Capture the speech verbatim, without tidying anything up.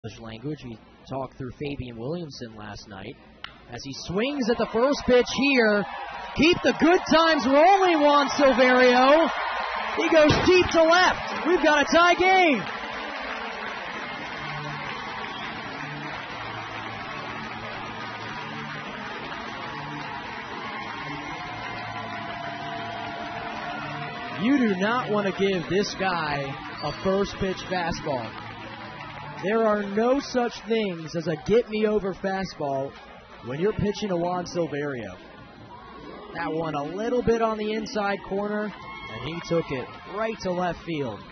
language. We talked through Fabian Williamson last night as he swings at the first pitch here. Keep the good times rolling, Juan Silverio. He goes deep to left. We've got a tie game. You do not want to give this guy a first pitch fastball. There are no such things as a get-me-over fastball when you're pitching to Juan Silverio. That one a little bit on the inside corner, and he took it right to left field.